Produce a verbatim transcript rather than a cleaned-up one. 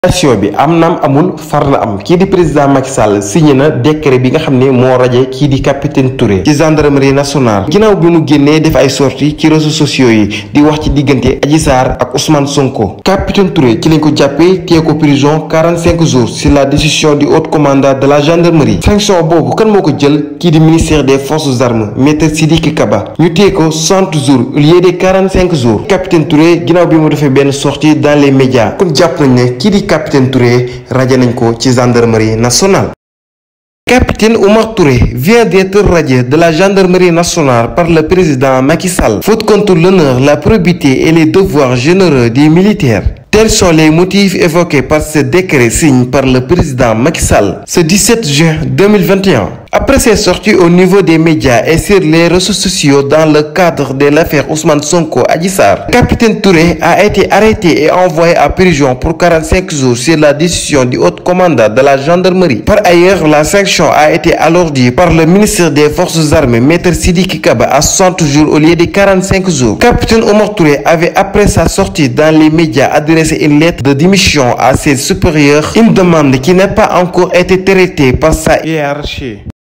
action bi am naam amul far na am kii di président Macky Sall signé na décret bi nga xam ne moo raje kii di capitaine Touré ci gendarmerie nationale ginnaaw bi mu génnee def ay sorties ci réseaux sociaux yi di wax ci diggante Adji Sarr ak Ousmane Sonko. capitaine Touré ci lañ ko jàppee téye ko prison quarante-cinq jours sur la décision du haut commandant de la gendarmerie. sanction boobu kan moo ko jël kii di ministère des forces armées maître Sidiki Kaba ñu téye ko soixante jours au lieu de quarante-cinq jours. capitaine Touré ginnaaw bi mu defee benn sortie dans les médias kon jàpp nañ ne kii di capitaine Touré radié nañ ko ci gendarmerie nationale. Capitaine Oumar Touré vient d'être radié de la gendarmerie nationale par le président Macky Sall. Faute contre l'honneur, la probité et les devoirs généreux des militaires. Tels sont les motifs évoqués par ce décret signé par le président Macky Sall ce dix-sept juin deux mille vingt et un. Après ses sorties au niveau des médias et sur les réseaux sociaux dans le cadre de l'affaire Ousmane Sonko Adji Sarr, capitaine Touré a été arrêté et envoyé à prison pour quarante-cinq jours sur la décision du haut commandant de la gendarmerie. Par ailleurs, la sanction a été alourdie par le ministère des Forces armées, maître Sidiki Kaba, à soixante jours au lieu de quarante-cinq jours. Capitaine Oumar Touré avait, après sa sortie dans les médias, adressé une lettre de démission à ses supérieurs, une demande qui n'a pas encore été traitée par sa hiérarchie.